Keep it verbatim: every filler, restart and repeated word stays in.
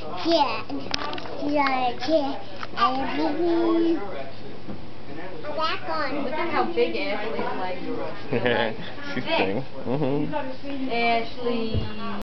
Yeah, yeah, yeah. I believe. Back on. Look at how big Ashley's legs are. She's big. Mm-hmm. Ashley.